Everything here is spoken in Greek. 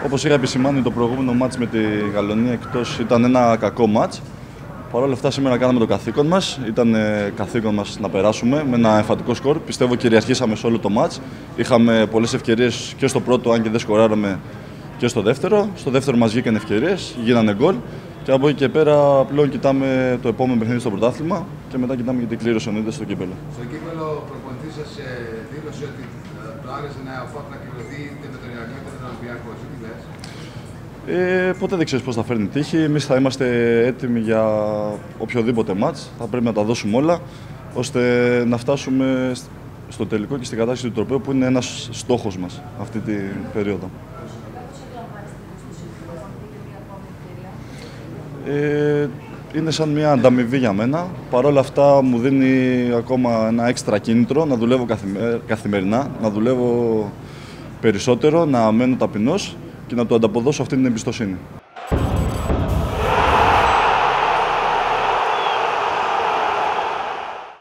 Όπως είχα επισημάνει, το προηγούμενο μάτς με τη Γαλλονία εκτός ήταν ένα κακό μάτς. Παρ' όλα αυτά, σήμερα κάναμε το καθήκον μας. Ήταν καθήκον μας να περάσουμε με ένα εμφατικό σκορ. Πιστεύω κυριαρχήσαμε σε όλο το μάτς. Είχαμε πολλές ευκαιρίες και στο πρώτο, αν και δεν σκοράραμε, και στο δεύτερο. Στο δεύτερο μας βγήκαν ευκαιρίες, γίνανε γκολ. Και από εκεί και πέρα πλέον κοιτάμε το επόμενο παιχνίδι στο πρωτάθλημα και μετά κοιτάμε και την κλήρωση εννοείται στο κύπελλο. Στο κύπελλο, ο προπονητής σας δήλωσε ότι του άρεσε να κληρωθεί είτε με τον Ηρακλή είτε με τον Ολυμπιακό. Εσύ τι λες? Ποτέ δεν ξέρεις πώς θα φέρνει η τύχη. Εμείς θα είμαστε έτοιμοι για οποιοδήποτε μάτς. Θα πρέπει να τα δώσουμε όλα ώστε να φτάσουμε στο τελικό και στην κατάκτηση του τροπαίου που είναι ένας στόχος μας αυτή την περίοδο. Είναι σαν μια ανταμοιβή για μένα. Παρ' όλα αυτά μου δίνει ακόμα ένα έξτρα κίνητρο να δουλεύω καθημερινά, να δουλεύω περισσότερο, να μένω ταπεινός και να του ανταποδώσω αυτή την εμπιστοσύνη.